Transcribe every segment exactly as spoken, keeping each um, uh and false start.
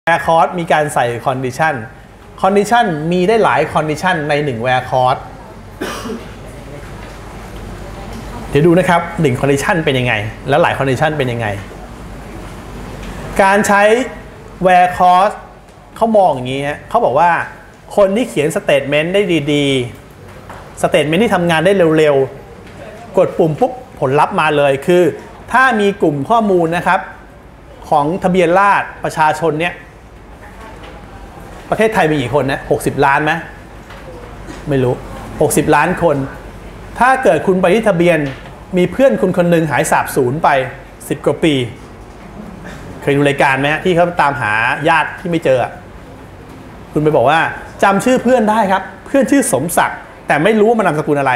แวร์คอร์สมีการใส่คอนดิชันคอนดิชันมีได้หลายคอนดิชันในหนึ่งแวร์คอร์สเดี๋ยวดูนะครับหนึ่งคอนดิชันเป็นยังไงแล้วหลายคอนดิชันเป็นยังไงการใช้แวร์คอร์สเขามองอย่างนี้ฮะเขาบอกว่าคนที่เขียนสเตทเมนต์ได้ดีๆสเตทเมนต์ที่ทำงานได้เร็วๆกดปุ่มปุ๊บผลลัพธ์มาเลยคือถ้ามีกลุ่มข้อมูลนะครับของทะเบียนราษฎร์ประชาชนเนี่ยประเทศไทยมีกี่คนนะหกสิบล้านไหมไม่รู้หกสิบล้านคนถ้าเกิดคุณไปที่ทะเบียนมีเพื่อนคุณคนหนึ่งหายสาบสูญไปสิบกว่าปีเคยดูรายการไหมที่เขาตามหาญาติที่ไม่เจอคุณไปบอกว่าจำชื่อเพื่อนได้ครับเพื่อนชื่อสมศักดิ์แต่ไม่รู้ว่ามันนามสกุลอะไร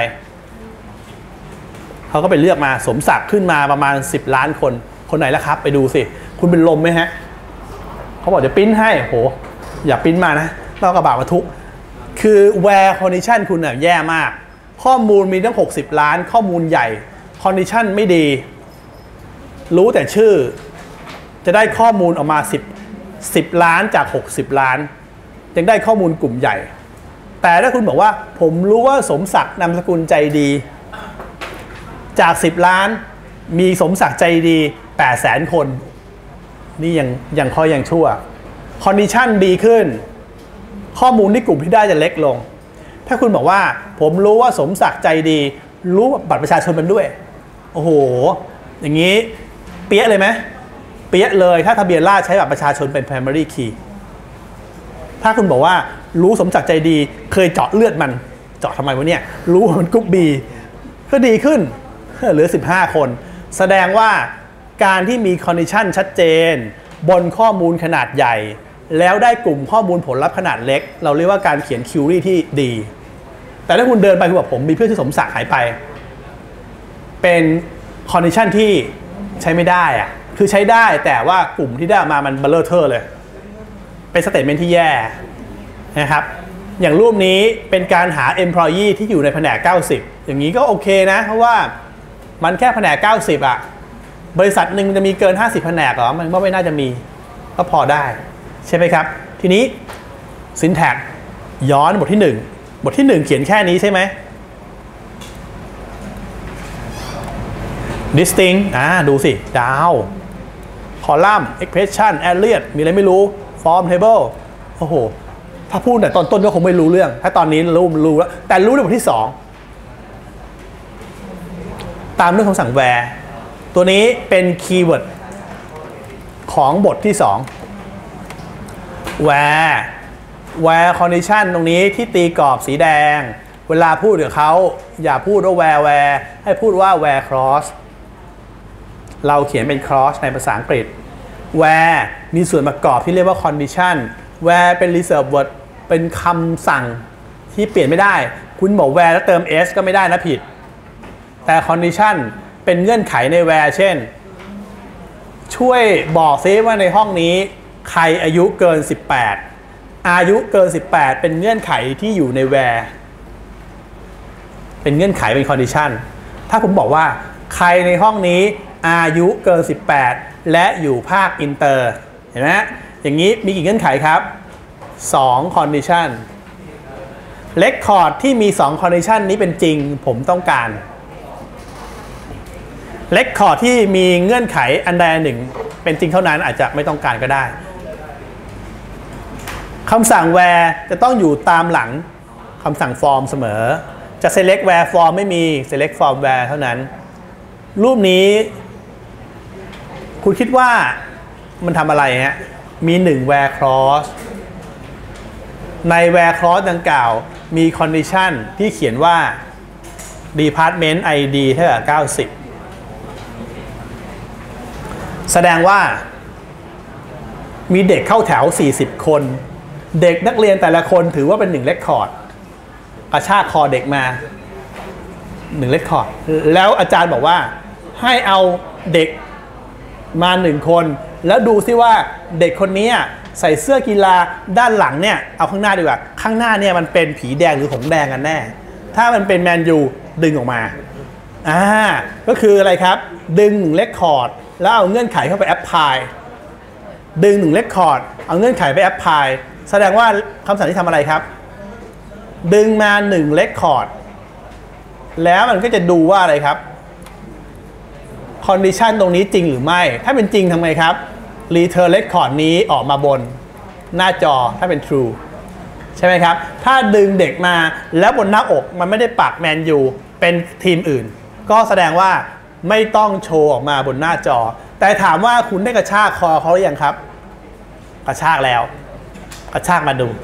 เขาก็ไปเลือกมาสมศักดิ์ขึ้นมาประมาณสิบล้านคนคนไหนล่ะครับไปดูสิคุณเป็นลมไหมฮะเขาบอกจะปริ้นให้โหอย่าปริ้นมานะเรากระบะมาทุกคือแวร์คอนดิชันคุณน่ะแย่มากข้อมูลมีตั้งหกสิบล้านข้อมูลใหญ่คอนดิชันไม่ดีรู้แต่ชื่อจะได้ข้อมูลออกมาสิบ สิบล้านจากหกสิบล้านยังได้ข้อมูลกลุ่มใหญ่แต่ถ้าคุณบอกว่าผมรู้ว่าสมศักดิ์นามสกุลใจดีจากสิบล้านมีสมศักดิ์ใจดีแปดแสนคนนี่ยังยังข้อยังชั่วคอนดิชันดีขึ้นข้อมูลที่กลุ่มที่ได้จะเล็กลงถ้าคุณบอกว่าผมรู้ว่าสมศักดิ์ใจดีรู้บัตรประชาชนมันด้วยโอ้โหอย่างนี้เปี้ยเลยไหมเปี้ยเลยถ้าทะเบียนราษฎร์ใช้บัตรประชาชนเป็น primary key ถ้าคุณบอกว่ารู้สมศักดิ์ใจดีเคยเจาะเลือดมันเจาะทำไมวะเนี่ยรู้ว่ามันกรุ๊ป B ก็ดีขึ้นเหลือสิบห้าคนแสดงว่าการที่มีคอนดิชันชัดเจนบนข้อมูลขนาดใหญ่แล้วได้กลุ่มข้อมูลผลลัพธ์ขนาดเล็กเราเรียกว่าการเขียนคิวรี่ที่ดีแต่ถ้าคุณเดินไปคุณบอกผมมีเพื่อนที่สมศักดิ์หายไปเป็นคอนดิชันที่ใช้ไม่ได้อะคือใช้ได้แต่ว่ากลุ่มที่ได้มามันเบลอเทอร์เลยเป็นสเตทเมนต์ที่แย่นะครับอย่างรูปนี้เป็นการหา employee ที่อยู่ในแผนกเก้าสิบอย่างนี้ก็โอเคนะเพราะว่ามันแค่แผนกเก้าสิบอะบริษัทหนึ่งจะมีเกินห้าสิบแผนกหรอมันก็ไม่น่าจะมีก็พอได้ใช่ไหมครับทีนี้ syntax ย้อนบทที่หนึ่งบทที่หนึ่งเขียนแค่นี้ใช่ไหม distinct อ่าดูสิดาว column expression alias มีอะไรไม่รู้ form table โอ้โหถ้าพูดแต่ตอนต้นก็คงไม่รู้เรื่องถ้าตอนนี้รู้รู้แล้วแต่รู้ในบทที่สองตามด้วยคำสั่ง where ตัวนี้เป็นคีย์เวิร์ดของบทที่สอง where where condition ตรงนี้ที่ตีกรอบสีแดงเวลาพูดกับเขาอย่าพูดว่า where where ให้พูดว่า where cross เราเขียนเป็น cross ในภาษาอังกฤษ where มีส่วนประกอบที่เรียกว่า condition where เป็น reserve word เป็นคำสั่งที่เปลี่ยนไม่ได้คุณบอก where แล้วเติม s ก็ไม่ได้นะผิดแต่ condition เป็นเงื่อนไขใน where เช่นช่วยบอกซิว่าในห้องนี้ใครอายุเกินสิบแปดอายุเกินสิบแปดเป็นเงื่อนไขที่อยู่ใน where เป็นเงื่อนไขเป็น condition ถ้าผมบอกว่าใครในห้องนี้อายุเกินสิบแปดและอยู่ภาคอินเตอร์เห็นไหมอย่างนี้มีกี่เงื่อนไขครับสอง condition record ที่มีสอง condition นี้เป็นจริงผมต้องการrecord ที่มีเงื่อนไขอันใดอันหนึ่งเป็นจริงเท่านั้นอาจจะไม่ต้องการก็ได้คำสั่ง where จะต้องอยู่ตามหลังคำสั่ง form เสมอจะ select where form ไม่มี select form where เท่านั้นรูปนี้คุณคิดว่ามันทำอะไรฮะมีหนึ่ง where clause ใน where clause ดังกล่าวมี condition ที่เขียนว่า department ไอ ดี เท่ากับเก้าสิบแสดงว่ามีเด็กเข้าแถวสี่สิบคนเด็กนักเรียนแต่ละคนถือว่าเป็นหนึ่งเรคคอร์ดกระชากคอเด็กมาหนึ่งเรคคอร์ดแล้วอาจารย์บอกว่าให้เอาเด็กมาหนึ่งคนแล้วดูซิว่าเด็กคนนี้ใส่เสื้อกีฬาด้านหลังเนี่ยเอาข้างหน้าดีกว่าข้างหน้าเนี่ยมันเป็นผีแดงหรือหงส์แดงกันแน่ถ้ามันเป็นแมนยูดึงออกมาอ่าก็คืออะไรครับดึงหนึ่งเรคคอร์ดแล้วเอาเงื่อนไขเข้าไปแอปพลายดึงหนึ่งเรคคอร์ดเอาเงื่อนไขไปแอพพลายแสดงว่าคำสั่งที่ทำอะไรครับดึงมาหนึ่ง record แล้วมันก็จะดูว่าอะไรครับ condition ตรงนี้จริงหรือไม่ถ้าเป็นจริงทำไงครับ return record นี้ออกมาบนหน้าจอถ้าเป็น true ใช่ไหมครับถ้าดึงเด็กมาแล้วบนหน้าอกมันไม่ได้ปักแมนยูเป็นทีมอื่นก็แสดงว่าไม่ต้องโชว์ออกมาบนหน้าจอแต่ถามว่าคุณได้กระชากคอเขาหรือยังครับกระชากแล้วกระชากมาดู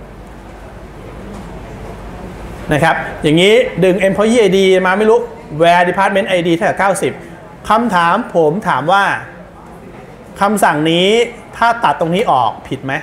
นะครับอย่างนี้ดึง employee ไอ ดี มาไม่รู้ where department ไอ ดี เท่ากับเก้าสิบคำถามผมถามว่าคำสั่งนี้ถ้าตัดตรงนี้ออกผิดไหม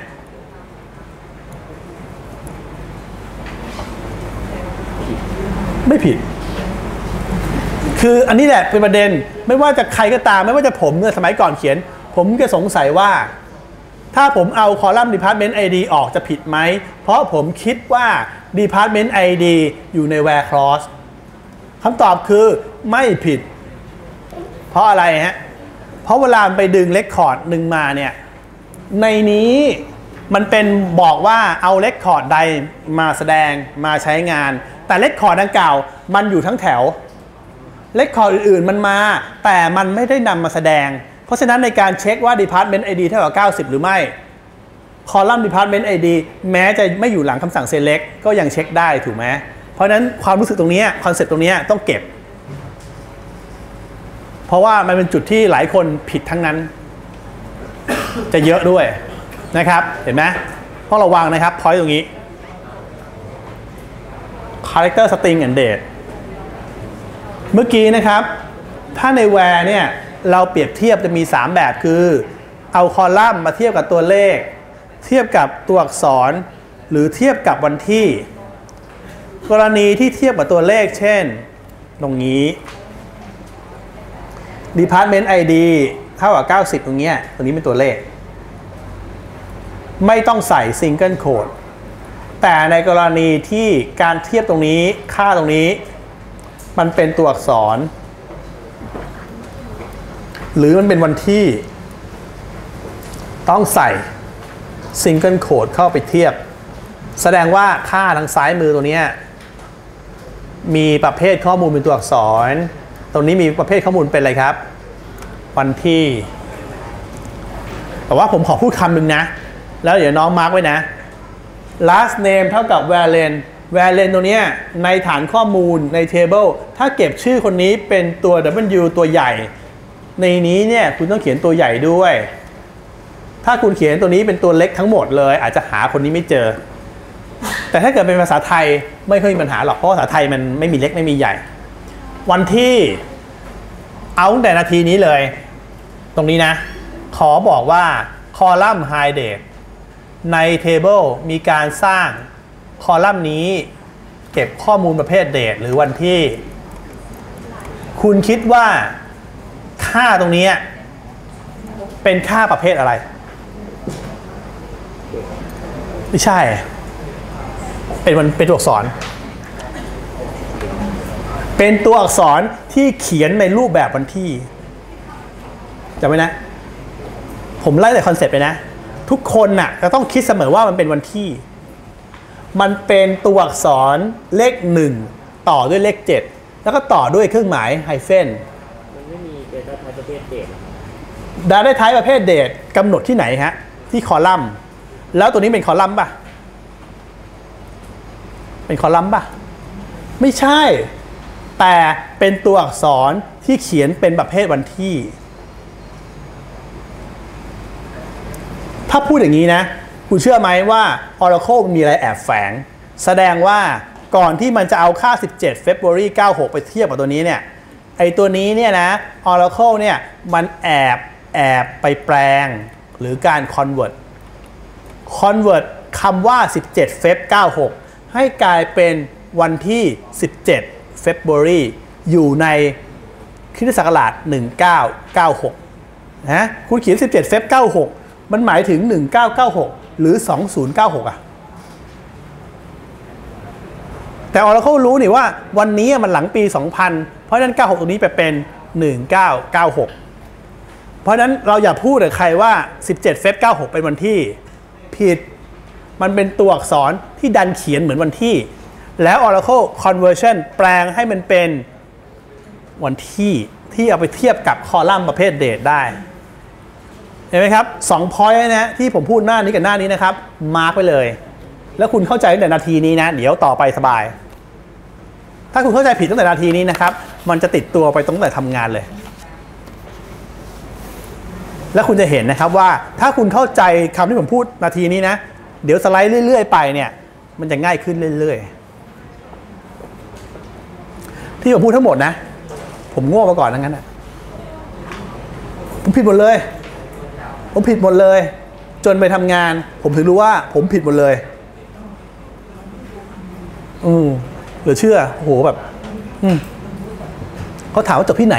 ไม่ผิดคืออันนี้แหละเป็นประเด็นไม่ว่าจะใครก็ตามไม่ว่าจะผมเนี่ยสมัยก่อนเขียนผมก็สงสัยว่าถ้าผมเอาคอลัมน์ department ไอ ดี ออกจะผิดไหมเพราะผมคิดว่า department ไอ ดี อยู่ใน where clause คำตอบคือไม่ผิดเพราะอะไรฮะเพราะเวลาไปดึง record หนึ่งมาเนี่ยในนี้มันเป็นบอกว่าเอา record ใดมาแสดงมาใช้งานแต่ record ดังกล่าวมันอยู่ทั้งแถว record อื่นๆมันมาแต่มันไม่ได้นำมาแสดงเพราะฉะนั้นในการเช็คว่า department ไอ ดี เท่ากับเก้าสิบหรือไม่คอลัมน์ department ไอ ดี แม้จะไม่อยู่หลังคำสั่ง select ก็ยังเช็คได้ถูกไหมเพราะฉะนั้นความรู้สึกตรงนี้คอนเซ็ปต์ตรงนี้ต้องเก็บเพราะว่ามันเป็นจุดที่หลายคนผิดทั้งนั้นจะเยอะด้วยนะครับเห็นไหมต้องระวังนะครับ point ตรงนี้ character string and date เมื่อกี้นะครับถ้าใน where เนี่ยเราเปรียบเทียบจะมีสามแบบคือเอาคอลัมน์มาเทียบกับตัวเลขเทียบกับตัวอักษรหรือเทียบกับวันที่กรณีที่เทียบกับตัวเลขเช่นตรงนี้ department ไอ ดี เท่ากับเก้าสิบตรงนี้ตรงนี้เป็นตัวเลขไม่ต้องใส่ single code แต่ในกรณีที่การเทียบตรงนี้ค่าตรงนี้มันเป็นตัวอักษรหรือมันเป็นวันที่ต้องใส่ single code เข้าไปเทียบแสดงว่าค่าทางซ้ายมือตัวนี้มีประเภทข้อมูลเป็นตัวอักษรตรงนี้มีประเภทข้อมูลเป็นอะไรครับวันที่แต่ว่าผมขอพูดคำหนึ่งนะแล้วเดี๋ยวน้องมาร์กไว้นะ last name เท่ากับ valen valen ตัวนี้ในฐานข้อมูลใน table ถ้าเก็บชื่อคนนี้เป็นตัว W ตัวใหญ่ในนี้เนี่ยคุณต้องเขียนตัวใหญ่ด้วยถ้าคุณเขียนตัวนี้เป็นตัวเล็กทั้งหมดเลยอาจจะหาคนนี้ไม่เจอแต่ถ้าเกิดเป็นภาษาไทยไม่ค่อยมีปัญหาหรอกเพราะภาษาไทยมันไม่มีเล็กไม่มีใหญ่วันที่เอาตั้งแต่นาทีนี้เลยตรงนี้นะขอบอกว่าคอลัมน์ high date ใน table มีการสร้างคอลัมน์นี้เก็บข้อมูลประเภท date หรือวันที่คุณคิดว่าค่าตรงนี้เป็นค่าประเภทอะไรไม่ใช่เป็นมันเป็นตัวอักษรเป็นตัวอักษรที่เขียนในรูปแบบวันที่จำไว้นะผมไล่แต่คอนเซ็ปต์ไปนะทุกคนน่ะจะต้องคิดเสมอว่ามันเป็นวันที่มันเป็นตัวอักษรเลขหนึ่งต่อด้วยเลขเจ็ดแล้วก็ต่อด้วยเครื่องหมายไฮเฟนมันไม่มี data type ประเภทเดท data type ประเภทเดทกำหนดที่ไหนฮะที่คอลัมน์แล้วตัวนี้เป็นคอลัมน์ป่ะเป็นคอลัมน์ป่ะไม่ใช่แต่เป็นตัวอักษรที่เขียนเป็นประเภทวันที่ถ้าพูดอย่างนี้นะคุณเชื่อไหมว่า Oracle มีอะไรแอบแฝงแสดงว่าก่อนที่มันจะเอาค่าสิบเจ็ด February เก้าสิบหกไปเทียบกับตัวนี้เนี่ยไอตัวนี้เนี่ยนะ Oracle เนี่ยมันแอบแอบไปแปลงหรือการ convert convert คำว่าสิบเจ็ด Feb เก้าสิบหกให้กลายเป็นวันที่สิบเจ็ด February อยู่ในคริสตศักราชหนึ่งพันเก้าร้อยเก้าสิบหกนะคุณเขียนสิบเจ็ด Feb เก้าสิบหกมันหมายถึงหนึ่งพันเก้าร้อยเก้าสิบหกหรือสองพันเก้าสิบหกอ่ะแต่ Oracle รู้นี่ว่าวันนี้มันหลังปีสองพันเพราะฉะนั้นเก้าสิบหกตรงนี้ไปเป็นหนึ่งพันเก้าร้อยเก้าสิบหกเพราะฉะนั้นเราอย่าพูดกับใครว่าสิบเจ็ด Feb เก้าสิบหกเป็นวันที่ผิดมันเป็นตัวอักษรที่ดันเขียนเหมือนวันที่แล้ว Oracle Conversion แปลงให้มันเป็นวันที่ที่เอาไปเทียบกับคอลัมน์ประเภทเดทได้เห็นไหมครับสอง point นะที่ผมพูดหน้านี้กับหน้านี้นะครับมาร์กไปเลยแล้วคุณเข้าใจตั้งแต่นาทีนี้นะเดี๋ยวต่อไปสบายถ้าคุณเข้าใจผิดตั้งแต่นาทีนี้นะครับมันจะติดตัวไปตั้งแต่ทำงานเลยแล้วคุณจะเห็นนะครับว่าถ้าคุณเข้าใจคำที่ผมพูดนาทีนี้นะเดี๋ยวสไลด์เรื่อยๆไปเนี่ยมันจะง่ายขึ้นเรื่อยๆที่ผมพูดทั้งหมดนะผมโง่มาก่อนทั้งนั้นนะผมผิดหมดเลยผมผิดหมดเลยจนไปทำงานผมถึงรู้ว่าผมผิดหมดเลยอืมเหลือเชื่อโอ้โหแบบอืมเขาถามว่าจบที่ไหน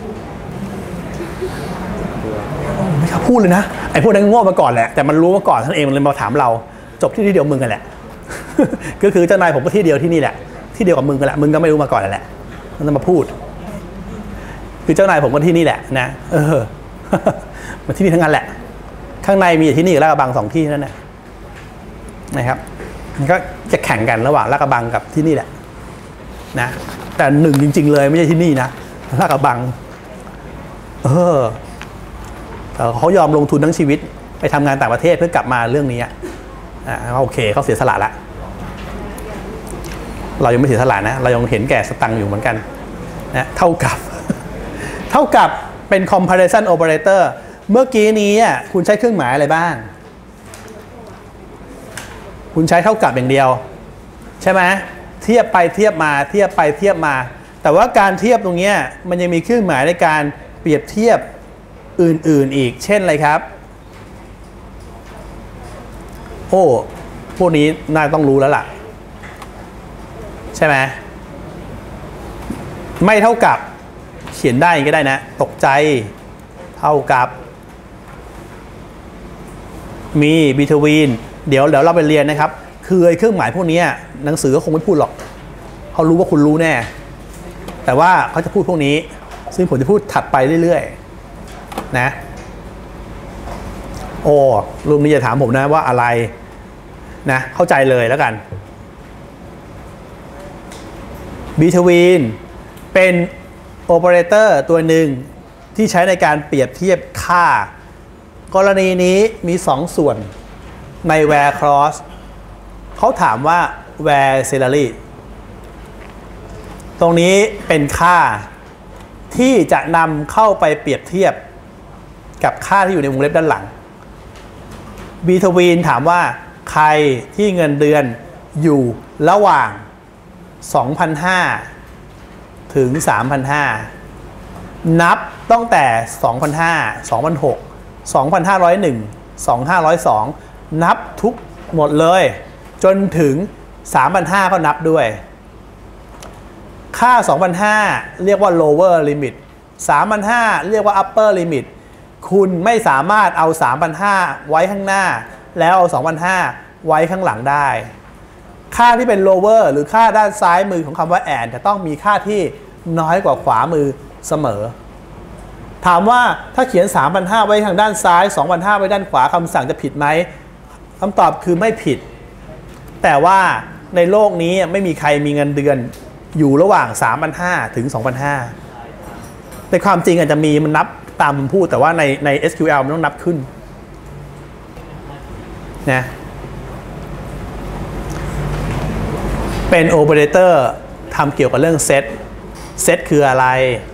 ไม่ครับพูดเลยนะไอ้พวกนั้นโง่มาก่อนแหละแต่มันรู้มาก่อนท่านเองมันเลยมาถามเราจบที่ที่เดียวมึงกันแหละ ก็คือเจ้านายผมก็ที่เดียวที่นี่แหละที่เดียวกับมึงกันแหละมึงก็ไม่รู้มาก่อนแหละมันจะมาพูดคือเจ้านายผมก็ที่นี่แหละนะเออ มันที่นี่ทั้งนั้นแหละข้างในมีที่นี่กับลาดกระบังสองที่นั่นแหละนะครับมันก็จะแข่งกันระหว่างลาดกระบังกับที่นี่แหละนะแต่หนึ่งจริงๆเลยไม่ใช่ที่นี่นะลาดกระบังเออแต่เขายอมลงทุนทั้งชีวิตไปทำงานต่างประเทศเพื่อกลับมาเรื่องนี้อ่าโอเคเขาเสียสละละเรายังไม่เสียสละนะเรายังเห็นแก่สตังค์อยู่เหมือนกันนะเท่ากับ เท่ากับเป็น comparison operator เมื่อกี้นี้คุณใช้เครื่องหมายอะไรบ้างคุณใช้เท่ากับอย่างเดียวใช่ไหมเทียบไปเทียบมาเทียบไปเทียบมาแต่ว่าการเทียบตรงนี้มันยังมีเครื่องหมายในการเปรียบเทียบอื่นๆอีกเช่นอะไรครับโอ้พวกนี้น่าต้องรู้แล้วล่ะใช่ไหมไม่เท่ากับเขียนได้ก็ได้นะตกใจเท่ากับมี between เดี๋ยวเดี๋ยวเราไปเรียนนะครับคือไอ้เครื่องหมายพวกนี้หนังสือก็คงไม่พูดหรอกเขารู้ว่าคุณรู้แน่แต่ว่าเขาจะพูดพวกนี้ซึ่งผมจะพูดถัดไปเรื่อยๆนะโอ้ลุงนี้จะถามผมนะว่าอะไรนะเข้าใจเลยแล้วกัน between เป็นโอเปอเรเตอร์ตัวหนึ่งที่ใช้ในการเปรียบเทียบค่ากรณีนี้มีสองส่วนใน where clause เขาถามว่า where salary ตรงนี้เป็นค่าที่จะนำเข้าไปเปรียบเทียบกับค่าที่อยู่ในวงเล็บด้านหลัง between ถามว่าใครที่เงินเดือนอยู่ระหว่าง สองพันห้าร้อย ถึง สามพันห้าร้อย นับตั้งแต่ สองพันห้าร้อย สองพันหกร้อย สองพันห้าร้อยเอ็ด สองพันห้าร้อยสอง นับทุกหมดเลยจนถึง สามพันห้าร้อย ก็นับด้วยค่า สองพันห้าร้อย เรียกว่า lower limit สามพันห้าร้อย เรียกว่า upper limit คุณไม่สามารถเอา สามพันห้าร้อย ไว้ข้างหน้าแล้วเอา สองพันห้าร้อย ไว้ข้างหลังได้ค่าที่เป็น lower หรือค่าด้านซ้ายมือของคำว่า and จะต้องมีค่าที่น้อยกว่าขวามือเสมอถามว่าถ้าเขียน สามพันห้าร้อย ไว้ทางด้านซ้าย สองพันห้าร้อย ไว้ด้านขวาคำสั่งจะผิดไหมคำตอบคือไม่ผิดแต่ว่าในโลกนี้ไม่มีใครมีเงินเดือนอยู่ระหว่าง สามพันห้าร้อย ถึง สองพันห้าร้อย แต่ความจริงอาจจะมีมันนับตามผมพูดแต่ว่าในใน เอส คิว แอล มันต้องนับขึ้นนะเป็นโอเปอเรเตอร์ทำเกี่ยวกับเรื่องเซตเซตคืออะไร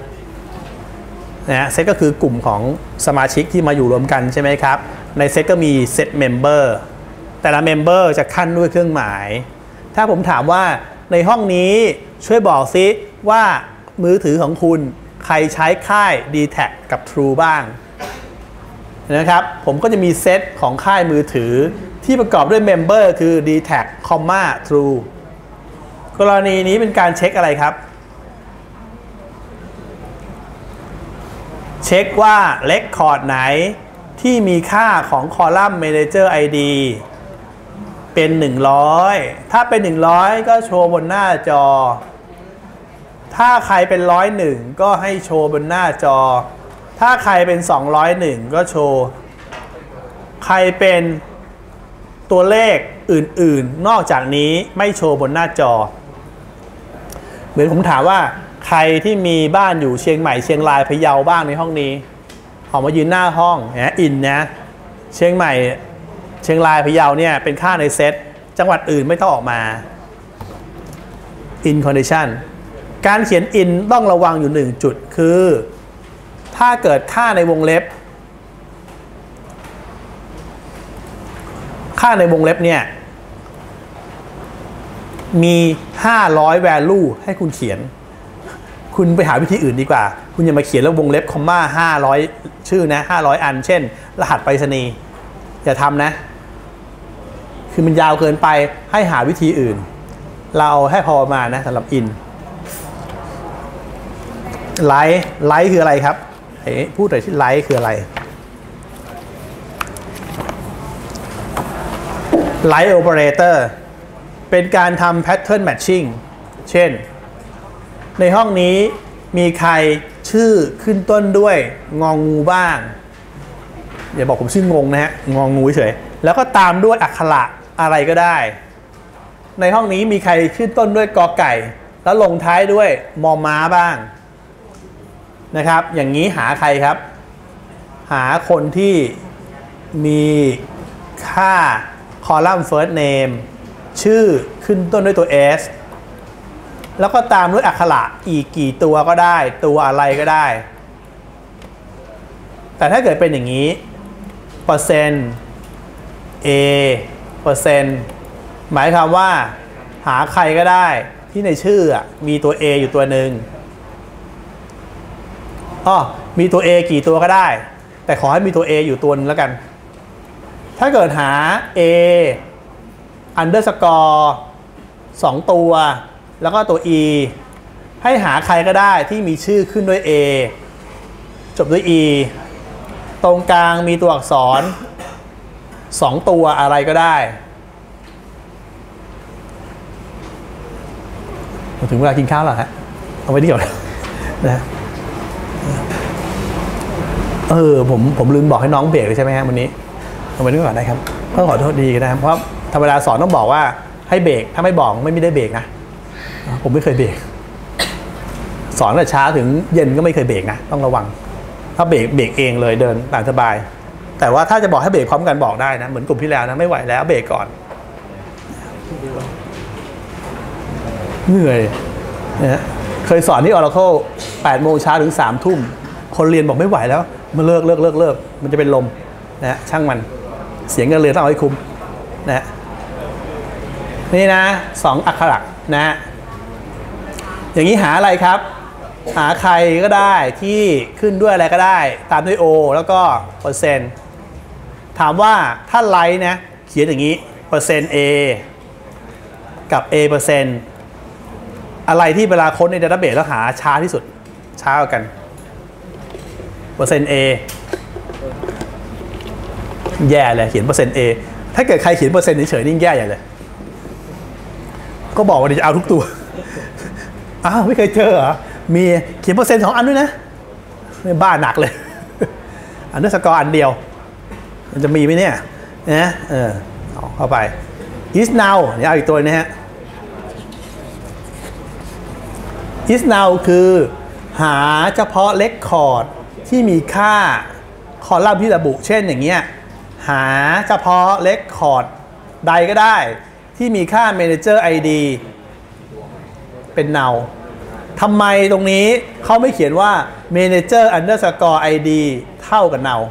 นะเซตก็คือกลุ่มของสมาชิกที่มาอยู่รวมกันใช่ไหมครับในเซตก็มีเซตเมมเบอร์แต่ละเมมเบอร์จะขั้นด้วยเครื่องหมายถ้าผมถามว่าในห้องนี้ช่วยบอกซิว่ามือถือของคุณใครใช้ค่าย ดี แท็ก กับ True บ้างนะครับผมก็จะมีเซตของค่ายมือถือที่ประกอบด้วยเมมเบอร์คือ ดี แท็ก True กรณีนี้เป็นการเช็คอะไรครับเช็คว่า Record ไหนที่มีค่าของคอลัมน์ Manager ไอ ดี เป็นหนึ่งร้อยถ้าเป็นหนึ่งร้อยก็โชว์บนหน้าจอถ้าใครเป็นหนึ่งร้อยเอ็ดก็ให้โชว์บนหน้าจอถ้าใครเป็นสองร้อยเอ็ดก็โชว์ใครเป็นตัวเลขอื่นๆนอกจากนี้ไม่โชว์บนหน้าจอเหมือนผมถามว่าใครที่มีบ้านอยู่เชียงใหม่เชียงรายพะเยาบ้างในห้องนี้ออกมายืนหน้าห้องนะอินนะเชียงใหม่เชียงรายพะเยาเนี่ยเป็นค่าในเซตจังหวัดอื่นไม่ต้องออกมา in condition การเขียน in ต้องระวังอยู่หนึ่งจุดคือถ้าเกิดค่าในวงเล็บค่าในวงเล็บเนี่ยมีห้าร้อย value ให้คุณเขียนคุณไปหาวิธีอื่นดีกว่าคุณอย่ามาเขียนแล้ววงเล็บคอมมาห้าร้อยชื่อนะห้าร้อยอันเช่นรหัสไปรษณีย์อย่าทำนะคือมันยาวเกินไปให้หาวิธีอื่นเราเอาให้พอมานะสำหรับ in ไลท์ไลท์คืออะไรครับพูดหน่อยที่ไลท์คืออะไรไลท์โอเปอเรเตอร์เป็นการทำ pattern matching เช่นในห้องนี้มีใครชื่อขึ้นต้นด้วยงองูบ้างอย่าบอกผมชื่องงนะฮะงองูเฉยแล้วก็ตามด้วยอักขระอะไรก็ได้ในห้องนี้มีใครขึ้นต้นด้วยกอไก่แล้วลงท้ายด้วยมอม้าบ้างนะครับอย่างนี้หาใครครับหาคนที่มีค่าคอลัมน์ first name ชื่อขึ้นต้นด้วยตัว s แล้วก็ตามด้วยอักขระอีกกี่ตัวก็ได้ตัวอะไรก็ได้แต่ถ้าเกิดเป็นอย่างนี้เปอร์เซ็นต์ a เปอร์เซ็นต์หมายความว่าหาใครก็ได้ที่ในชื่อมีตัว a อยู่ตัวหนึ่งอ๋อมีตัว a กี่ตัวก็ได้แต่ขอให้มีตัว a อยู่ตัวนึงแล้วกันถ้าเกิดหา a underscore สองตัวแล้วก็ตัว e ให้หาใครก็ได้ที่มีชื่อขึ้นด้วย a จบด้วย e ตรงกลางมีตัวอักษรสองตัวอะไรก็ได้ถึงเวลากินข้าวแล้วฮะเอาไว้ที่ก่อนนะเออผมผมลืมบอกให้น้องเบรกเลยใช่ไหมฮะวันนี้เอาไว้ที่ก่อนได้ครับก็ขอโทษดีกันนะครับเพราะธรรมดาสอนต้องบอกว่าให้เบรกถ้าไม่บอกไม่ได้เบรกนะผมไม่เคยเบรกสอนแต่เช้าถึงเย็นก็ไม่เคยเบรกนะต้องระวังถ้าเบรกเบรกเองเลยเดินตามสบายแต่ว่าถ้าจะบอกให้เบรกพร้อมกันบอกได้นะเหมือนกลุ่มที่แล้วนะไม่ไหวแล้วเบรกก่อนเหนื่อยนะเคยสอนที่ Oracle แปดโมงเช้าถึงสามทุ่มคนเรียนบอกไม่ไหวแล้วมาเลิกเลิกเลิกเลิกมันจะเป็นลมนะช่างมันเสียเงินเรียนต้องเอาให้คุ้มนะนี่นะสองอักขระนะอย่างนี้หาอะไรครับหาใครก็ได้ที่ขึ้นด้วยอะไรก็ได้ตามด้วย O แล้วก็เปอร์เซ็นต์ถามว่าถ้าไลท์นะเขียนอย่างนี้เปอร์เซ็นต์ A กับ A เปอร์เซ็นต์อะไรที่เวลาค้นใน database แล้วหาช้าที่สุดช้ากว่ากันเปอร์เซ็นต์ A แย่เลยเขียนเปอร์เซ็นต์ A ถ้าเกิดใครเขียนเปอร์เซ็นต์เฉยๆนี่แย่ใหญ่เลยก็บอกว่าจะเอาทุกตัวอ้าวไม่เคยเจอเหรอมีเขียนเปอร์เซ็นต์สองอันด้วยนะบ้าหนักเลยอันนี้สกอร์อันเดียวมันจะมีไหมเนี่ยนะเออเอาเข้าไป is now เดี๋ยวเอาอีกตัวนี้ฮะ is now คือหาเฉพาะ record ที่มีค่าคอลัมน์ที่ระบุเช่นอย่างเงี้ยหาเฉพาะ record ใดก็ได้ที่มีค่า manager ไอ ดี เป็น now ทำไมตรงนี้เขาไม่เขียนว่า manager underscore ไอ ดี เท่ากับ now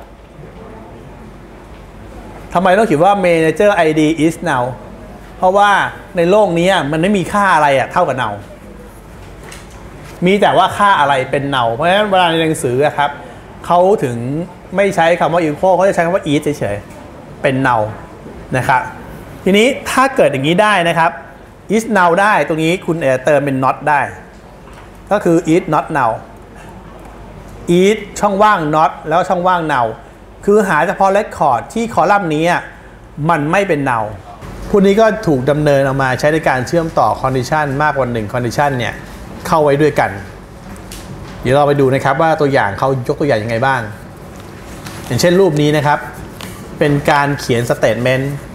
ทำไมต้องเขียนว่า manager ไอ ดี is now เพราะว่าในโลกนี้มันไม่มีค่าอะไรอะเท่ากับ now มีแต่ว่าค่าอะไรเป็น now เพราะฉะนั้นเวลาในหนังสือครับเขาถึงไม่ใช้คำว่า equal เขาจะใช้คำว่า is เฉยๆเป็น now นะครับทีนี้ถ้าเกิดอย่างนี้ได้นะครับ is now ได้ตรงนี้คุณเติมเป็น not ได้ก็คือ is not now is ช่องว่าง not แล้วช่องว่าง now คือหาเฉพาะ record ที่คอลัมน์นี้มันไม่เป็น now พวกนี้ก็ถูกดำเนินออกมาใช้ในการเชื่อมต่อ condition มากกว่าหนึ่ง condition เนี่ยเข้าไว้ด้วยกันเดี๋ยวเราไปดูนะครับว่าตัวอย่างเขายกตัวอย่างยังไงบ้างอย่างเช่นรูปนี้นะครับเป็นการเขียน statement